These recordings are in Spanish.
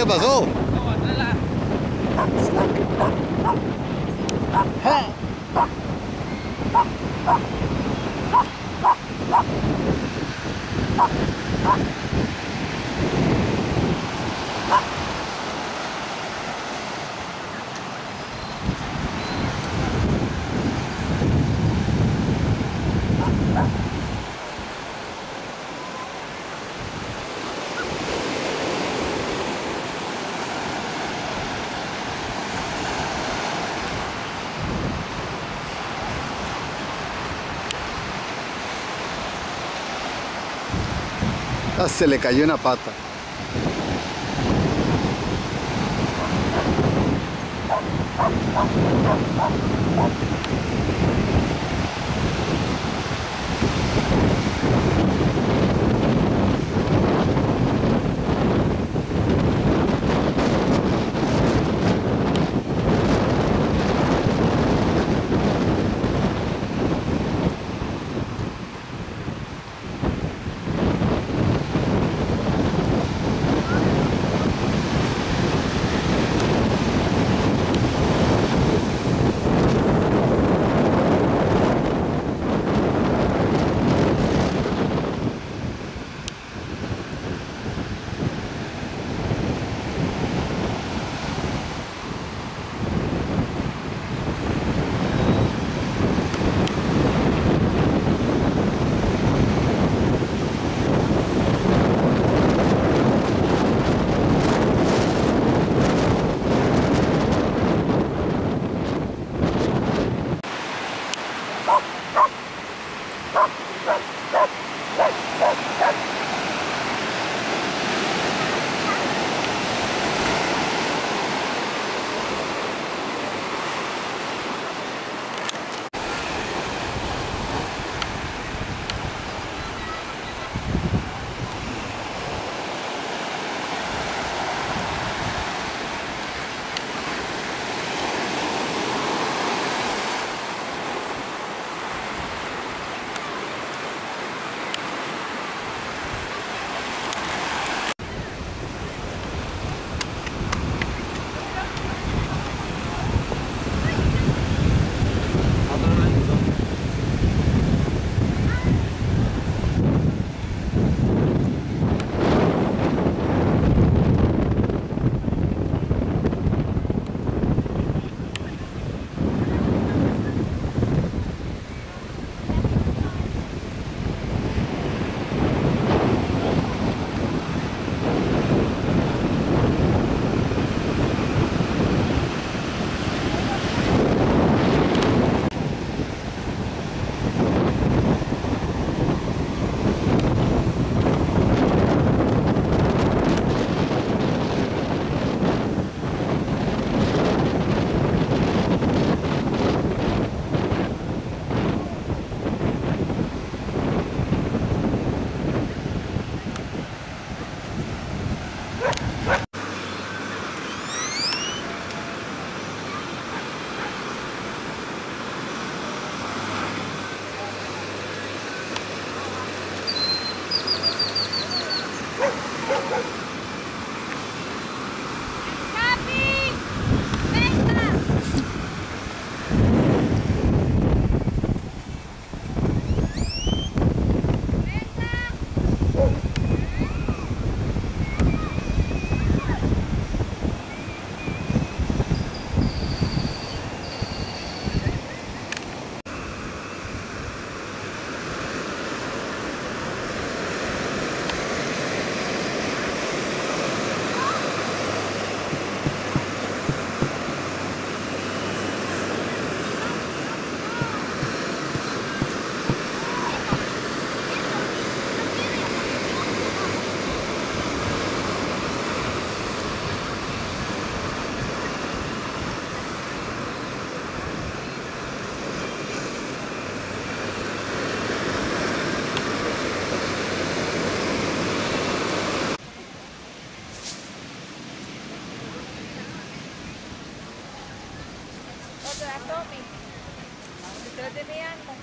le pasó? No, atrás la... Ah, se le cayó una pata. Otra, Tommy. Detrás de mi anda.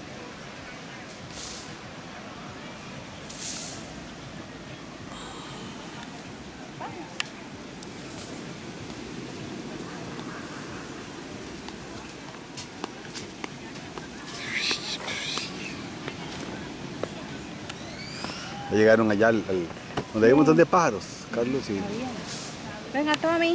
Vamos. Ya llegaron allá donde hay un montón de pájaros, Carlos y... Venga, Tommy.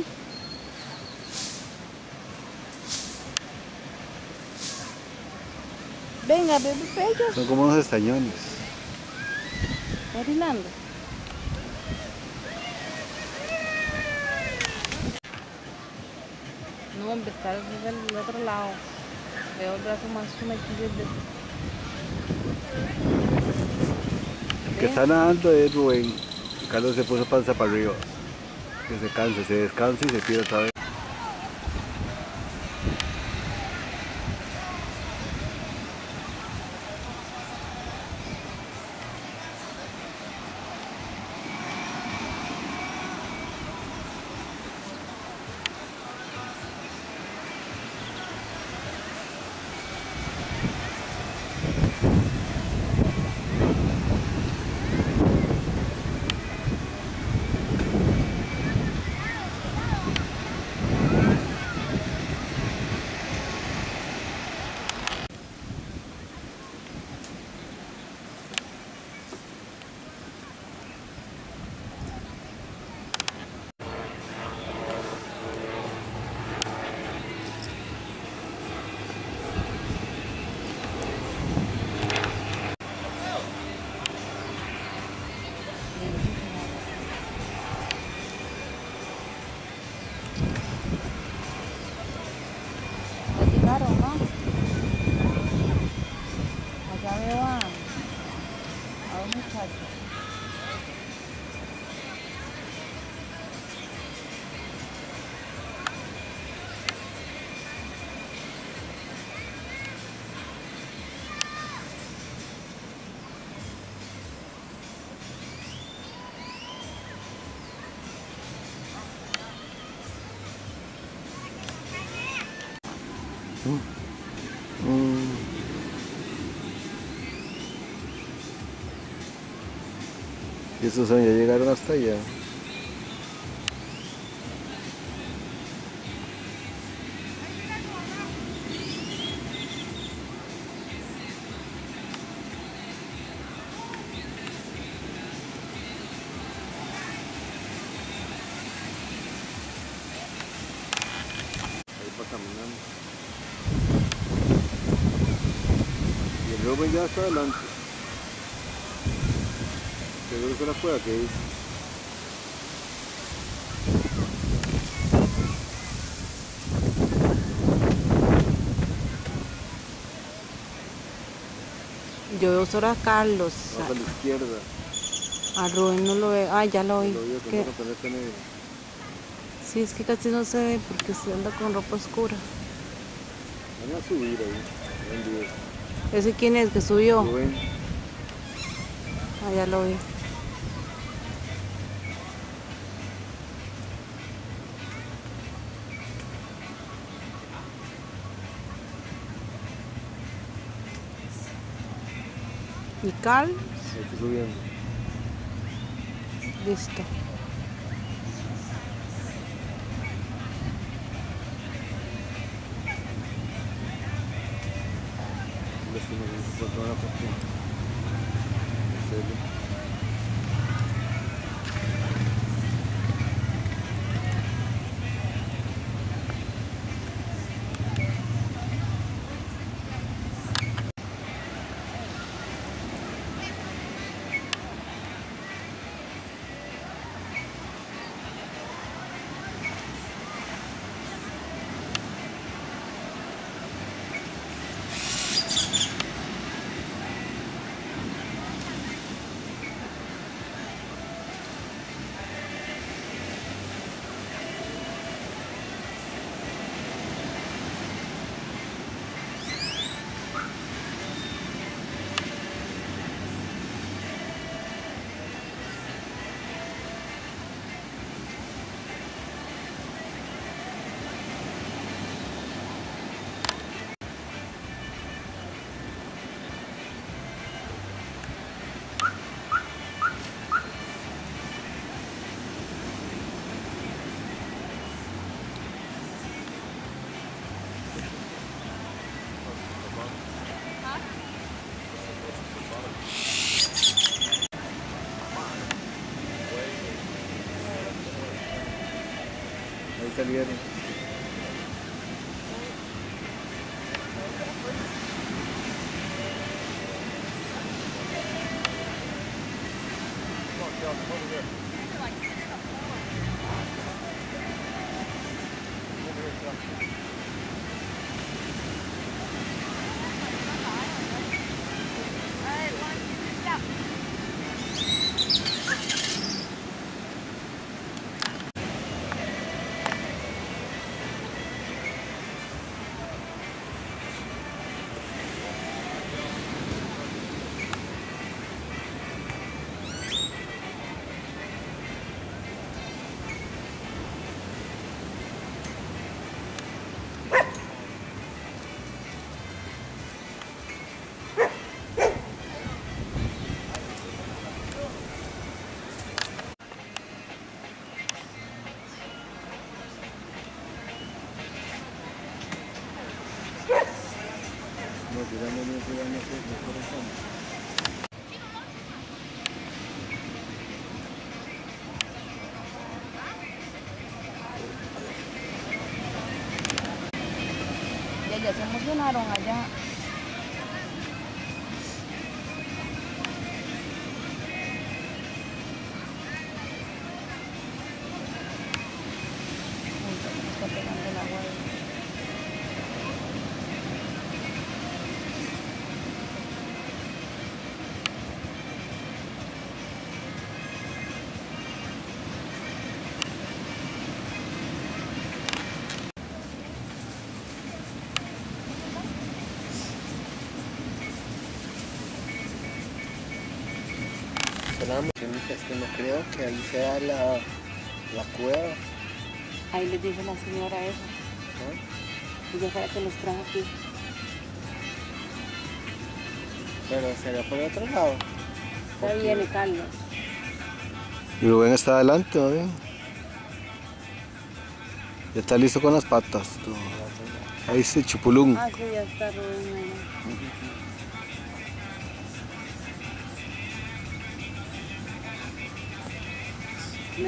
Venga, bebé bello. Son como unos estañones. ¿Está orinando? No, hombre, está del otro lado. Veo el brazo más sometido El que está nadando es Rubén. Carlos se puso panza para arriba. Que se canse, se descansa y se tira otra vez. Ya llegaron, ¿no? Allá veo a un muchacho. Y esos son, ya llegaron hasta allá. Ahí va caminando. Y el Rubén ya está adelante. Seguro que la pueda que dice. Yo veo solo a Carlos. Va para la izquierda. A Rubén no lo veo. Ah, ya lo vi. Lo vio con ¿Qué? una paleta negra. Sí, es que casi no se ve porque se anda con ropa oscura. Van a subir ahí. Buen día. ¿Ese quién es que subió? Rubén. Ah, ya lo vi. ¿Y Carl? Ahí está subiendo. Listo. Lástima que no se encontró una foto. En serio. salieron. Ya se emocionaron allá. Está pegando el agua. Es que no creo que ahí sea la cueva. Ahí les dice la señora eso. ¿No? Ella fue la que los trajo aquí. Pero sería por el otro lado. Ahí viene Carlos. Y Rubén está adelante, ¿no? Ya está listo con las patas. Todo. Ahí se chupulún. Ah, sí, ya está Rubén ahí. ¿Ves?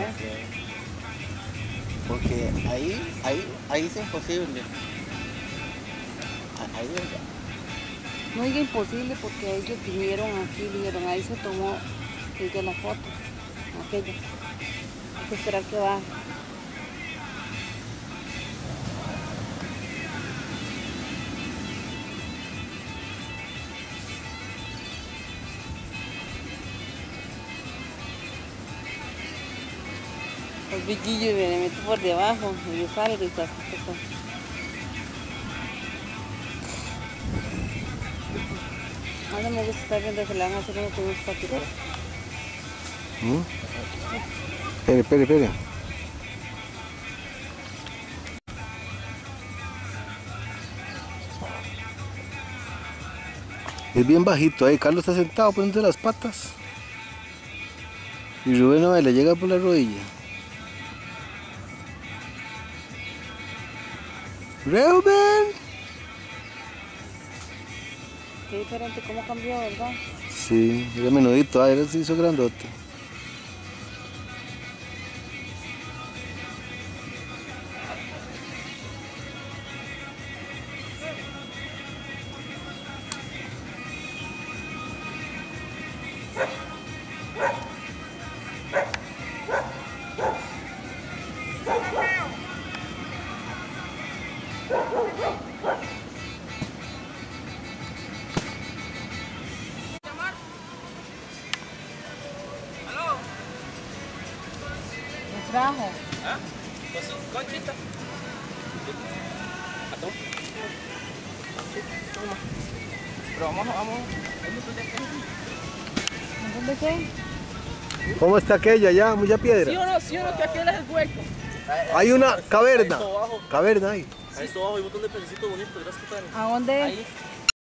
Porque ahí es imposible. Ahí No diga imposible porque ellos vinieron aquí y dijeron, ahí se tomó ella la foto, aquella. Hay que esperar que baje. Los bichillos me meto por debajo y yo salgo y está ahora me gusta estar viendo que le van a hacer uno con unos patitos. Espere. Es bien bajito ahí. Carlos está sentado poniendo las patas. Y Rubén no le llega por la rodilla. ¡Rubén! Qué diferente cómo cambió, ¿verdad? Sí, era menudito, ahora se hizo grandote. ¿Me trajo? ¿Ah? Pues sí, conchita. ¿Atún? Toma. Pero vamos. ¿Dónde qué? ¿Cómo está aquella ya? ¿Mucha piedra? ¿Sí o no? Que aquel es el hueco. Hay una caverna. Ahí está abajo. Caverna ahí. Ahí está abajo, hay un montón de pececitos bonitos, gracias, Tani. ¿A dónde? Ahí.